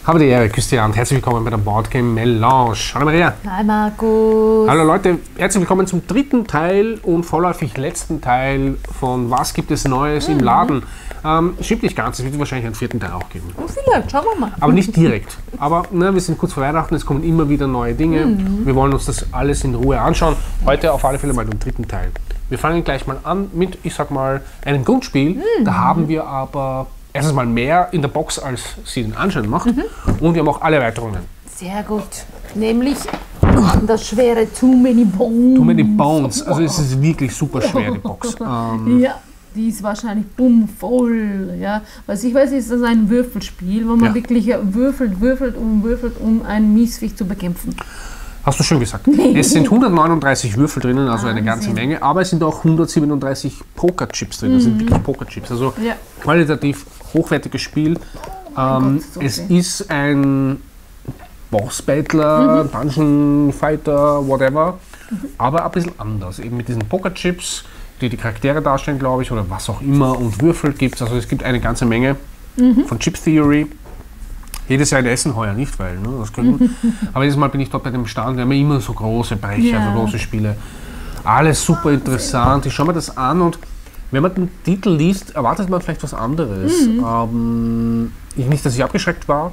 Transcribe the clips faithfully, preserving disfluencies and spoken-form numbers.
Habe die Ehre, küsse die Hand. Herzlich willkommen bei der Boardgame Melange. Hallo Maria. Hi Markus. Hallo Leute, herzlich willkommen zum dritten Teil und vorläufig letzten Teil von Was gibt es Neues mhm. im Laden. Ähm, stimmt nicht ganz, es wird wahrscheinlich einen vierten Teil auch geben. Oh, vielleicht, schauen wir mal. Aber nicht direkt. Aber ne, wir sind kurz vor Weihnachten, es kommen immer wieder neue Dinge. Mhm. Wir wollen uns das alles in Ruhe anschauen. Heute auf alle Fälle mal den dritten Teil. Wir fangen gleich mal an mit, ich sag mal, einem Grundspiel. Mhm. Da haben wir aber erstens mal mehr in der Box, als sie den Anschein macht. Mhm. Und wir haben auch alle Erweiterungen. Sehr gut. Nämlich das schwere Too Many Bones. Too Many Bones. Also es ist wirklich super schwer, die Box. Ähm, ja, die ist wahrscheinlich bumm voll. Ja. Was ich weiß, ist das ein Würfelspiel, wo man ja. wirklich würfelt, würfelt und würfelt, um ein Miesviech zu bekämpfen. Hast du schön gesagt. Es sind hundertneununddreißig Würfel drinnen, also eine ganze Menge, aber es sind auch hundertsiebenunddreißig Pokerchips drin. Das sind wirklich Pokerchips. Also ja. qualitativ hochwertiges Spiel. Oh ähm, Gott, so es okay. ist ein Boss-Battler, mhm. Dungeon Fighter, whatever, mhm. aber ein bisschen anders. Eben mit diesen Pokerchips, die die Charaktere darstellen, glaube ich, oder was auch immer, und Würfel gibt es. Also es gibt eine ganze Menge mhm. von Chip Theory. Jedes Jahr in Essen heuer nicht, weil ne, das können. Aber jedes Mal bin ich dort bei dem Stand, wir haben immer so große Brecher, ja. so große Spiele. Alles super interessant. Ich schaue mir das an und wenn man den Titel liest, erwartet man vielleicht was anderes. Mhm. Ähm, ich nicht, dass ich abgeschreckt war.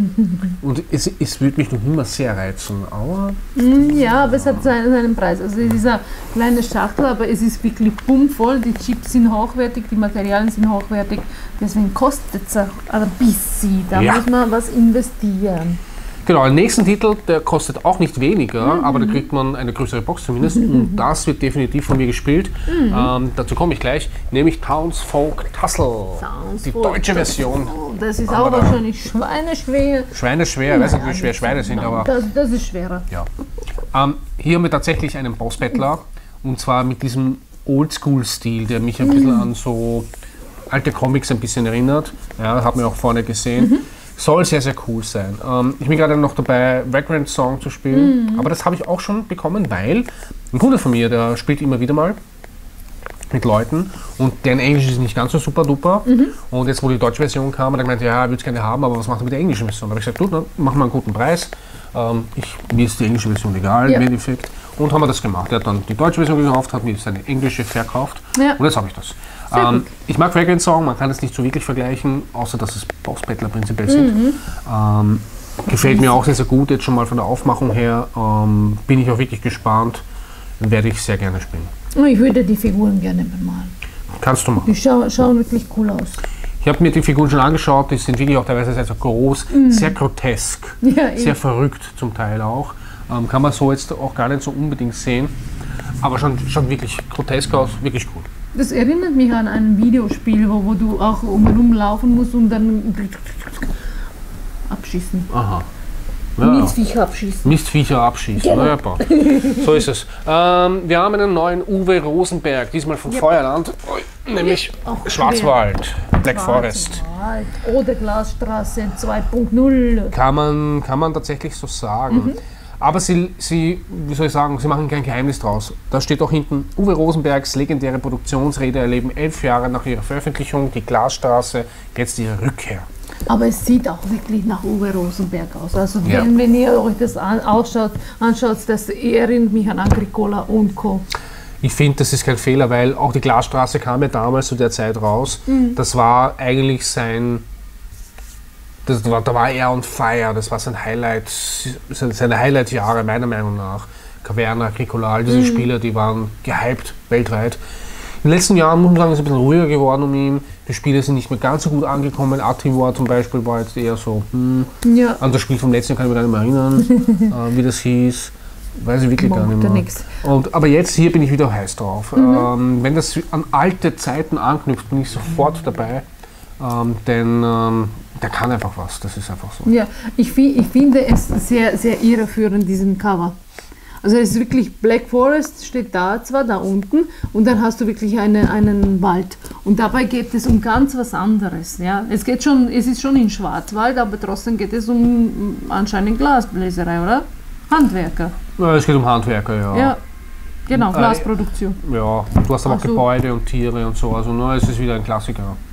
Und es, es würde mich noch immer sehr reizen. Aber ja, aber es hat seinen, seinen Preis. Also es ist eine kleine Schachtel, aber es ist wirklich bummvoll. Die Chips sind hochwertig, die Materialien sind hochwertig. Deswegen kostet es auch ein bisschen. Da ja. muss man was investieren. Genau, den nächsten Titel, der kostet auch nicht weniger, mhm. aber da kriegt man eine größere Box zumindest. Mhm. Und das wird definitiv von mir gespielt. Mhm. Ähm, dazu komme ich gleich, nämlich Townsfolk Tussle. Townsfolk die deutsche Version. Oh, das ist aber auch wahrscheinlich schweineschwer. Schweineschwer, ich weiß nicht, wie schwer Schweine sind, aber. Das, das ist schwerer. Ja. Ähm, hier haben wir tatsächlich einen Boss-Battler. Und zwar mit diesem Oldschool-Stil, der mich ein mhm. bisschen an so alte Comics ein bisschen erinnert. Ja, hat man auch vorne gesehen. Mhm. Soll sehr, sehr cool sein. Ähm, ich bin gerade noch dabei, Vagrant Song zu spielen, mhm. aber das habe ich auch schon bekommen, weil ein Kunde von mir, der spielt immer wieder mal mit Leuten und deren Englisch ist nicht ganz so super duper. Mhm. Und jetzt, wo die deutsche Version kam, hat er gemeint, ja, er würde es gerne haben, aber was macht er mit der englischen Version? Da habe ich gesagt, du, dann machen wir einen guten Preis. Ähm, ich, mir ist die englische Version egal, ja. im Endeffekt. Und haben wir das gemacht. Er hat dann die deutsche Version gekauft, hat mir seine englische verkauft ja. und jetzt habe ich das. Ähm, ich mag Vagrant Song, man kann es nicht so wirklich vergleichen, außer dass es Boss-Battler prinzipiell sind. Mhm. Ähm, gefällt mir auch sehr, sehr gut, jetzt schon mal von der Aufmachung her. Ähm, bin ich auch wirklich gespannt, werde ich sehr gerne spielen. Ich würde die Figuren gerne bemalen. Kannst du machen. Die schau, schauen wirklich cool aus. Ich habe mir die Figuren schon angeschaut, die sind wirklich auch teilweise sehr, sehr groß, mhm. sehr grotesk, ja, sehr verrückt zum Teil auch. Ähm, kann man so jetzt auch gar nicht so unbedingt sehen, aber schon, schon wirklich grotesk aus, wirklich cool. Das erinnert mich an ein Videospiel, wo, wo du auch umherum laufen musst und dann abschießen. Aha. Ja. Mistviecher abschießen. Mistviecher abschießen, genau. Ja, so ist es. Ähm, wir haben einen neuen Uwe Rosenberg, diesmal von ja. Feuerland, nämlich ja. Schwarzwald, Black Forest. Oder Glasstraße zwei Punkt null. Kann man, kann man tatsächlich so sagen. Mhm. Aber sie, sie, wie soll ich sagen, sie machen kein Geheimnis draus. Da steht auch hinten, Uwe Rosenbergs legendäre Produktionsrede erleben elf Jahre nach ihrer Veröffentlichung, die Glasstraße, jetzt ihre Rückkehr. Aber es sieht auch wirklich nach Uwe Rosenberg aus. Also ja. wenn, wenn ihr euch das an, ausschaut, anschaut, das erinnert mich an Agricola und Co. Ich finde, das ist kein Fehler, weil auch die Glasstraße kam ja damals zu der Zeit raus. Mhm. Das war eigentlich sein... Das war, da war er on fire, das war sein Highlight, seine Highlight-Jahre meiner Meinung nach. Caverna, Agricola, all diese mhm. Spieler, die waren gehypt weltweit. In den letzten Jahren muss man sagen, ist es ein bisschen ruhiger geworden um ihn. Die Spiele sind nicht mehr ganz so gut angekommen. Ativor zum Beispiel war jetzt eher so, hm. ja. an das Spiel vom letzten Jahr kann ich mich gar nicht mehr erinnern, äh, wie das hieß. Weiß ich wirklich Mo, gar nicht mehr. Und, aber jetzt hier bin ich wieder heiß drauf. Mhm. Ähm, wenn das an alte Zeiten anknüpft, bin ich sofort dabei. Ähm, denn ähm, der kann einfach was, das ist einfach so. Ja, ich, ich finde es sehr, sehr irreführend, diesen Cover. Also es ist wirklich, Black Forest steht da zwar, da unten, und dann hast du wirklich eine, einen Wald. Und dabei geht es um ganz was anderes. Ja? Es, geht schon, es ist schon in Schwarzwald, aber trotzdem geht es um anscheinend Glasbläserei, oder? Handwerker. Ja, es geht um Handwerker, ja. Ja, genau, Glasproduktion. Äh, ja, du hast aber auch so. Gebäude und Tiere und so, also ne, es ist wieder ein Klassiker.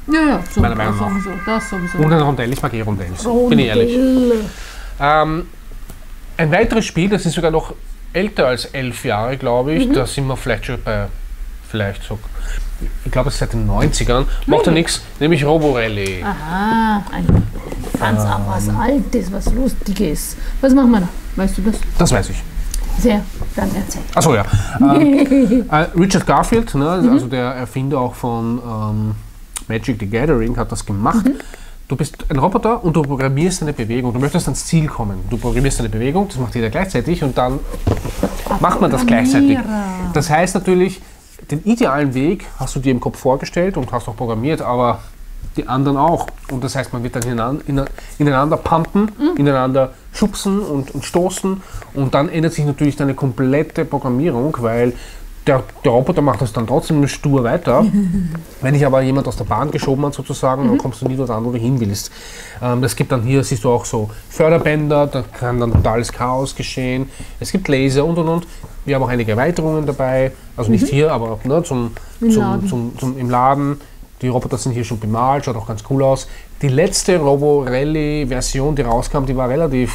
Ja, ja, so, Meiner das Meinung nach. sowieso, das sowieso. Und ein Rondell, ich mag eh Rondells, bin ich ehrlich. Rondell. Ähm, ein weiteres Spiel, das ist sogar noch älter als elf Jahre, glaube ich, da sind wir vielleicht schon bei, vielleicht so, ich glaube es ist seit den neunzigern, macht ja nichts, nämlich Robo Rally. Aha, ein ganz Ähm. was Altes, was Lustiges. Was machen wir da? Weißt du das? Das weiß ich. Sehr, dann erzähl. Achso, ja. Ähm, äh, Richard Garfield, ne, also der Erfinder auch von ähm, Magic the Gathering, hat das gemacht. Du bist ein Roboter und du programmierst eine Bewegung. Du möchtest ans Ziel kommen. Du programmierst eine Bewegung, das macht jeder gleichzeitig und dann macht man das gleichzeitig. Das heißt natürlich, den idealen Weg hast du dir im Kopf vorgestellt und hast auch programmiert, aber die anderen auch. Und das heißt, man wird dann ineinander, ineinander pumpen, mhm. ineinander schubsen und, und stoßen und dann ändert sich natürlich deine komplette Programmierung, weil der, der Roboter macht das dann trotzdem stur weiter. Wenn dich aber jemand aus der Bahn geschoben hat sozusagen, mhm. dann kommst du nie dort an, wo du hin willst. Ähm, das gibt dann hier, siehst du auch so Förderbänder, da kann dann totales Chaos geschehen. Es gibt Laser und und und. Wir haben auch einige Erweiterungen dabei, also nicht mhm. hier, aber ne, zum, Im, zum, Laden. Zum, zum, im Laden. Die Roboter sind hier schon bemalt, schaut auch ganz cool aus. Die letzte Robo-Rally-Version, die rauskam, die war relativ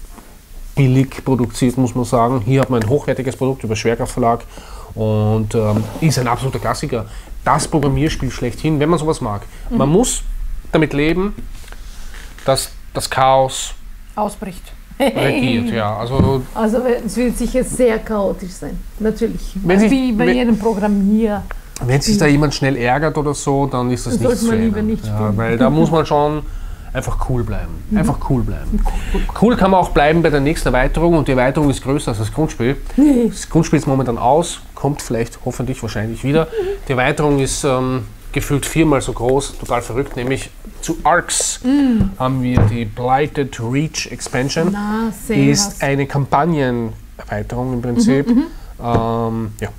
billig produziert, muss man sagen. Hier hat man ein hochwertiges Produkt über Schwerkraftverlag und ähm, ist ein absoluter Klassiker. Das Programmierspiel schlechthin, wenn man sowas mag. Mhm. Man muss damit leben, dass das Chaos ausbricht. regiert. Ja, also Also es wird sicher sehr chaotisch sein, natürlich. Wenn sich- Wie bei wenn- jedem Programmier. wenn sich da jemand schnell ärgert oder so, dann ist das Das nicht sollte man für lieber einen. nicht Ja, spielen. weil da muss man schon einfach cool bleiben. Einfach cool bleiben. Cool kann man auch bleiben bei der nächsten Erweiterung und die Erweiterung ist größer als das Grundspiel. Das Grundspiel ist momentan aus, kommt vielleicht, hoffentlich, wahrscheinlich wieder. Die Erweiterung ist ähm, gefühlt viermal so groß, total verrückt, nämlich zu Arcs haben wir die Blighted Reach Expansion. Na, sehr Ist was. eine Kampagnenerweiterung im Prinzip. Ähm, ja.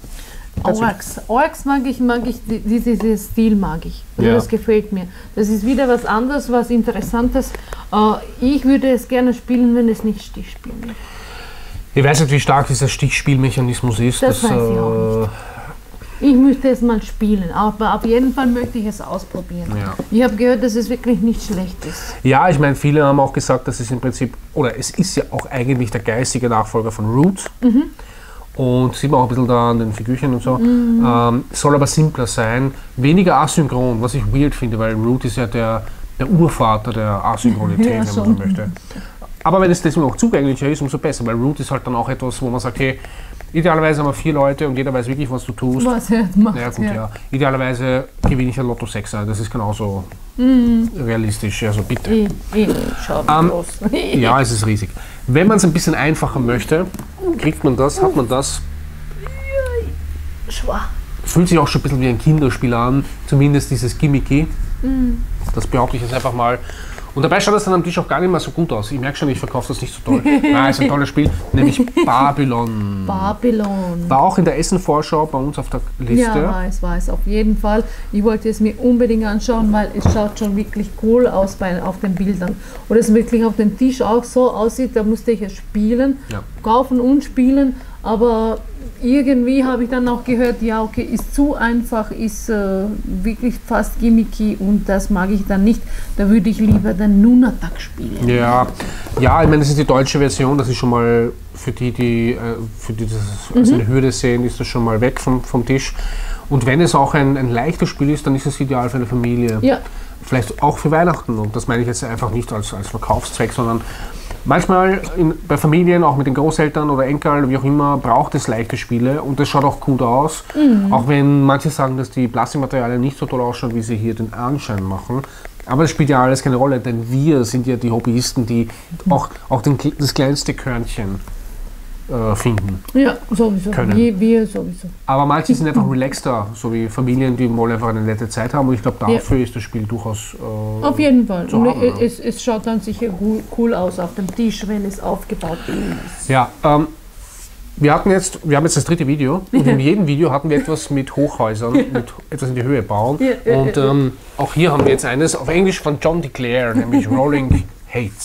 Orks. Orks mag ich, mag ich, die- diese, dieses Stil mag ich. Also Ja. Das gefällt mir. Das ist wieder was anderes, was Interessantes. Äh, ich würde es gerne spielen, wenn es nicht Stichspiel wäre. Ich weiß nicht, wie stark dieser Stichspielmechanismus ist. Das weiß ich auch Ich möchte es mal spielen, aber auf jeden Fall möchte ich es ausprobieren. Ja. Ich habe gehört, dass es wirklich nicht schlecht ist. Ja, ich meine, viele haben auch gesagt, dass es im Prinzip, oder es ist ja auch eigentlich der geistige Nachfolger von Root. Und sieht man auch ein bisschen da an den Figürchen und so. Ähm, soll aber simpler sein, weniger asynchron, was ich weird finde, weil Root ist ja der, der Urvater der Asynchronität, Ja, wenn man so schon. möchte. Aber wenn es deswegen auch zugänglicher ist, umso besser, weil Root ist halt dann auch etwas, wo man sagt, hey, idealerweise haben wir vier Leute und jeder weiß wirklich, was du tust. Was er macht. Ja gut, ja. Idealerweise gewinne ich ein Lotto Sechser, das ist genauso realistisch, also bitte. Ich, ich, schau wie Ähm, groß. Ja, es ist riesig. Wenn man es ein bisschen einfacher möchte, kriegt man das, hat man das. Schwach. Fühlt sich auch schon ein bisschen wie ein Kinderspiel an, zumindest dieses Gimmicky. Das behaupte ich jetzt einfach mal. Und dabei schaut das dann am Tisch auch gar nicht mehr so gut aus. Ich merke schon, ich verkaufe das nicht so toll. Nein, es ist ein tolles Spiel, nämlich Babylon. Babylon. War auch in der Essen-Vorschau bei uns auf der Liste. Ja, weiß, weiß, auf jeden Fall. Ich wollte es mir unbedingt anschauen, weil es schaut schon wirklich cool aus bei, auf den Bildern. Und es wirklich auf dem Tisch auch so aussieht, da musste ich es spielen, Ja. kaufen und spielen, aber irgendwie habe ich dann auch gehört, ja okay, ist zu einfach, ist äh, wirklich fast gimmicky und das mag ich dann nicht. Da würde ich lieber den Nunatak spielen. Ja, ja, ich meine, das ist die deutsche Version, das ist schon mal für die, die, äh, für die das als eine Hürde sehen, ist das schon mal weg vom, vom Tisch. Und wenn es auch ein, ein leichtes Spiel ist, dann ist es ideal für eine Familie. Ja. Vielleicht auch für Weihnachten. Und das meine ich jetzt einfach nicht als, als Verkaufszweck, sondern manchmal in, bei Familien, auch mit den Großeltern oder Enkeln, wie auch immer, braucht es leichte Spiele und das schaut auch gut aus. Auch wenn manche sagen, dass die Plastikmaterialien nicht so toll ausschauen, wie sie hier den Anschein machen. Aber das spielt ja alles keine Rolle, denn wir sind ja die Hobbyisten, die auch, auch den, das kleinste Körnchen äh, finden. Ja, sowieso. Können. Wir, wir sowieso. Aber manche sind einfach relaxter, so wie Familien, die wollen einfach eine nette Zeit haben. Und ich glaube, dafür ist das Spiel durchaus äh, Auf jeden Fall. zu Und haben, ja. es, es schaut dann sicher gu- cool aus auf dem Tisch, wenn es aufgebaut ist. Ja, ähm, wir hatten jetzt, wir haben jetzt das dritte Video und in jedem Video hatten wir etwas mit Hochhäusern, mit etwas in die Höhe bauen. Ja, ja, Und ähm, auch hier haben wir jetzt eines auf Englisch von John DeClaire, nämlich Rolling Heights.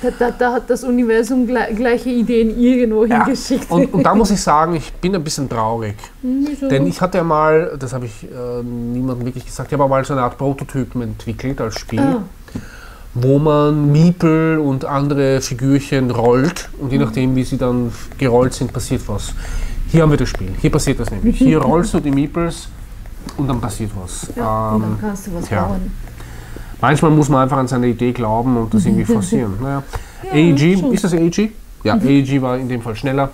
Da, da, da hat das Universum gle gleiche Ideen irgendwo Ja. hingeschickt. Und, und da muss ich sagen, ich bin ein bisschen traurig. Wieso? Denn ich hatte ja mal, das habe ich äh, niemandem wirklich gesagt, ich habe mal so eine Art Prototypen entwickelt als Spiel, Ah. wo man Meeple und andere Figürchen rollt und je nachdem, wie sie dann gerollt sind, passiert was. Hier haben wir das Spiel. Hier passiert das nämlich. Hier rollst du die Meeples und dann passiert was. Ja, und dann Ähm, kannst du was tja. bauen. manchmal muss man einfach an seine Idee glauben und das irgendwie forcieren. Naja. Ja, A E G, schon. ist das A E G? Ja, A E G war in dem Fall schneller.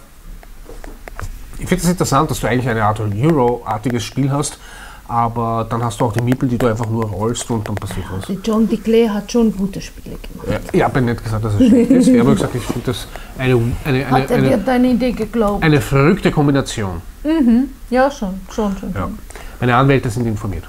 Ich finde es interessant, dass du eigentlich eine Art Euro-artiges Spiel hast, aber dann hast du auch die Meeple, die du einfach nur rollst und dann passiert was. Der John DeClair hat schon gute Spiele gemacht. Ja, ich habe nicht gesagt, dass es schlecht ist. Ich habe nur gesagt, ich finde das eine, eine, eine, Hat er dir eine, deine Idee geglaubt? eine verrückte Kombination. Ja, schon, schon, schon. Ja. Meine Anwälte sind informiert.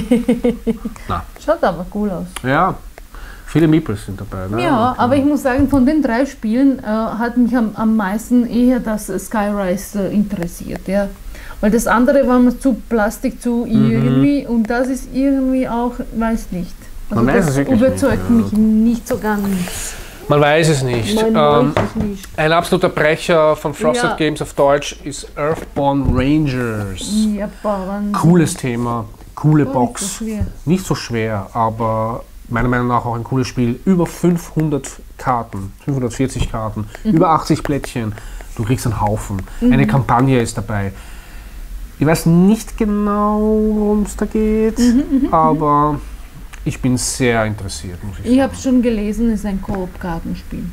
Na, Schaut aber cool aus. ja, viele Meeples sind dabei. Ne? Ja, aber ich muss sagen, von den drei Spielen äh, hat mich am, am meisten eher das äh, Skyrise äh, interessiert, ja. Weil das andere war mir zu Plastik, zu irgendwie und das ist irgendwie auch, weiß nicht. Also Man weiß das es wirklich überzeugt nicht, ja. mich nicht so ganz. Man weiß es nicht. Man Ähm, weiß es nicht. ein absoluter Brecher von Frosted Ja. Games auf Deutsch ist Earthborn Rangers. Ja, Wahnsinn. Cooles Thema, coole Oh, Box. nicht so schwer. Nicht so schwer, aber meiner Meinung nach auch ein cooles Spiel. Über fünfhundert Karten, fünfhundertvierzig Karten, über achtzig Plättchen. Du kriegst einen Haufen. Eine Kampagne ist dabei. Ich weiß nicht genau, worum es da geht, aber ich bin sehr interessiert, muss ich Ich habe sagen. schon gelesen, es ist ein Koop-Kartenspiel.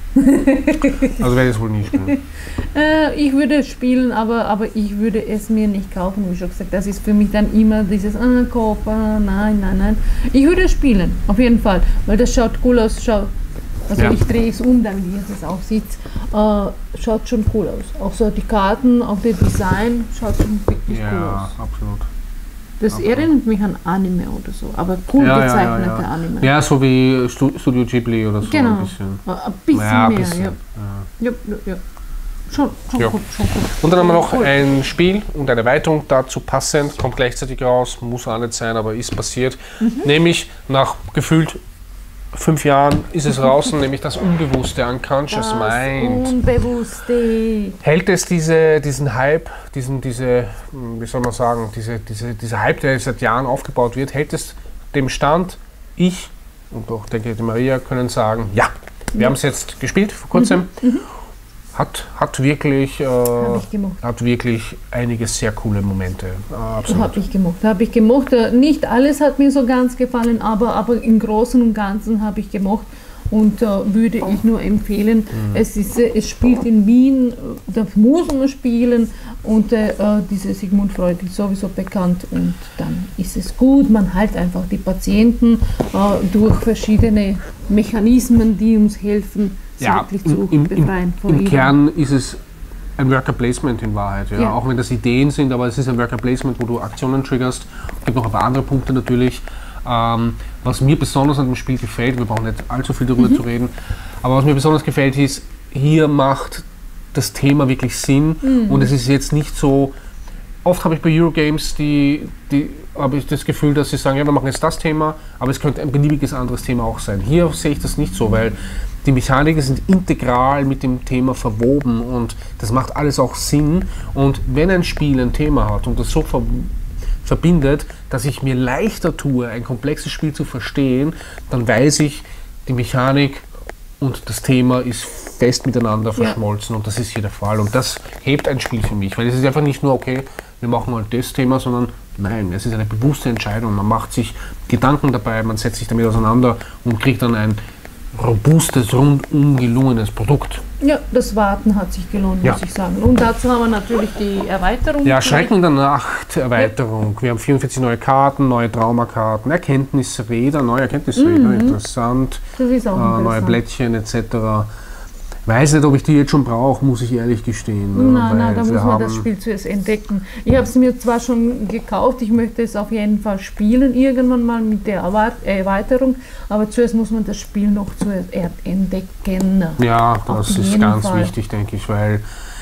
Also werde ich es wohl nie spielen. Äh, ich würde es spielen, aber, aber ich würde es mir nicht kaufen, wie schon gesagt. Das ist für mich dann immer dieses ah, Koop, ah, nein, nein, nein. Ich würde es spielen, auf jeden Fall, weil das schaut cool aus. Schau, also Ja. ich drehe es um, dann wie ihr das auch seht. Äh, schaut schon cool aus. Auch so die Karten, auch der Design schaut schon wirklich cool Ja, aus. absolut. Das absolut. erinnert mich an Anime oder so, aber cool Ja, ja, ja, gezeichnete ja. Anime. Ja, so wie Stu- Studio Ghibli oder so Genau. ein bisschen. Äh, Ein bisschen Ja, ein mehr, bisschen. ja. Ja. Ja, ja, ja. Schon, schon Ja. gut, schon gut. Und dann haben wir noch Cool. ein Spiel und eine Erweiterung dazu passend, kommt gleichzeitig raus, muss auch nicht sein, aber ist passiert. Nämlich nach gefühlt fünf Jahren ist es draußen, nämlich das Unbewusste, Unconscious Mind. Unbewusste. Hält es diese, diesen Hype, diesen, diese, wie soll man sagen, diese, diese, dieser Hype, der seit Jahren aufgebaut wird, hält es dem Stand? Ich und auch denke die Maria können sagen, ja, wir haben es jetzt gespielt vor kurzem. Hat, hat, wirklich, äh, Hab ich gemocht. hat wirklich einige sehr coole Momente. Äh, absolut. Habe ich gemocht, habe ich gemocht. Äh, Nicht alles hat mir so ganz gefallen, aber, aber im Großen und Ganzen habe ich gemocht und äh, würde ich nur empfehlen. Es, ist, äh, es spielt in Wien, äh, da muss man spielen und äh, äh, diese Sigmund Freud ist sowieso bekannt und dann ist es gut. Man hält einfach die Patienten äh, durch verschiedene Mechanismen, die uns helfen, sie Ja, wirklich im, zu im, befreien im, von im ihrem- Kern ist es ein Worker Placement in Wahrheit. Ja? Ja. Auch wenn das Ideen sind, aber es ist ein Worker Placement, wo du Aktionen triggerst. Es gibt noch ein paar andere Punkte natürlich. Ähm, was mir besonders an dem Spiel gefällt, wir brauchen nicht allzu viel darüber zu reden, aber was mir besonders gefällt ist, hier macht das Thema wirklich Sinn und es ist jetzt nicht so. Oft habe ich bei Eurogames die, die, habe ich das Gefühl, dass sie sagen, ja, wir machen jetzt das Thema, aber es könnte ein beliebiges anderes Thema auch sein. Hier sehe ich das nicht so, weil die Mechaniken sind integral mit dem Thema verwoben und das macht alles auch Sinn. Und wenn ein Spiel ein Thema hat und das so ver verbindet, dass ich mir leichter tue, ein komplexes Spiel zu verstehen, dann weiß ich, die Mechanik und das Thema ist fest miteinander verschmolzen und das ist hier der Fall. Und das hebt ein Spiel für mich, weil es ist einfach nicht nur, okay, wir machen halt das Thema, sondern nein, es ist eine bewusste Entscheidung. Man macht sich Gedanken dabei, man setzt sich damit auseinander und kriegt dann ein robustes, rundum gelungenes Produkt. Ja, das Warten hat sich gelohnt, Ja. muss ich sagen. Und dazu haben wir natürlich die Erweiterung. Ja, Schrecken der Nacht Erweiterung. Wir haben vierundvierzig neue Karten, neue Traumakarten, Erkenntnisräder, neue Erkenntnisräder, interessant, Das ist auch äh, neue interessant. Blättchen et cetera. Weiß nicht, ob ich die jetzt schon brauche, muss ich ehrlich gestehen. ne, Nein, nein, weil da wir muss man haben- das Spiel zuerst entdecken. Ich habe es mir zwar schon gekauft, ich möchte es auf jeden Fall spielen, irgendwann mal mit der Erwart- Erweiterung, aber zuerst muss man das Spiel noch zuerst er- entdecken. Ja, Auf das ist jeden ganz Fall. wichtig, denke ich, weil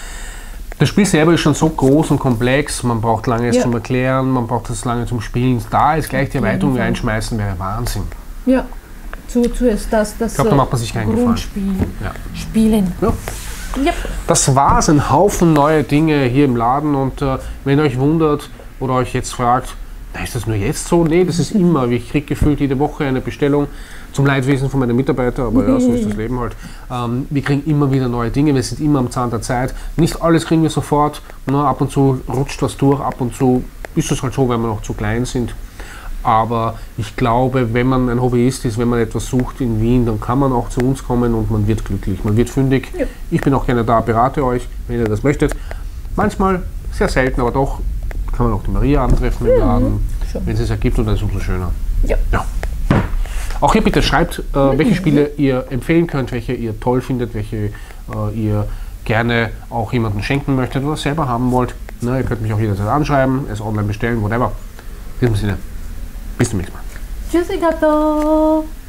das Spiel selber ist schon so groß und komplex, man braucht lange es Ja. zum Erklären, man braucht das lange zum Spielen. Da ist gleich die jeden Erweiterung Fall. reinschmeißen, wäre Wahnsinn. Ja, zu, zuerst das, das Ich glaube, da macht man sich keinen Gefallen. Grundspiel Ja. spielen. Ja. Yep. Das war's, ein Haufen neue Dinge hier im Laden und äh, wenn ihr euch wundert oder euch jetzt fragt, na, ist das nur jetzt so? Nee, das ist immer. Ich kriege gefühlt jede Woche eine Bestellung zum Leidwesen von meinen Mitarbeitern, aber ja, so ist das Leben halt. Ähm, wir kriegen immer wieder neue Dinge, wir sind immer am Zahn der Zeit. Nicht alles kriegen wir sofort, ne? Ab und zu rutscht was durch, ab und zu ist es halt so, wenn wir noch zu klein sind. Aber ich glaube, wenn man ein Hobbyist ist, wenn man etwas sucht in Wien, dann kann man auch zu uns kommen und man wird glücklich, man wird fündig. Ja. Ich bin auch gerne da, berate euch, wenn ihr das möchtet. Manchmal, sehr selten, aber doch, kann man auch die Maria antreffen im Laden, schon. wenn es es ergibt und dann ist es umso schöner. Ja. Ja. Auch hier bitte schreibt, äh, welche Spiele ihr empfehlen könnt, welche ihr toll findet, welche äh, ihr gerne auch jemandem schenken möchtet oder selber haben wollt. Na, ihr könnt mich auch jederzeit anschreiben, es online bestellen, whatever. In diesem Sinne. Bis zum nächsten Mal. Tschüssi, Gato!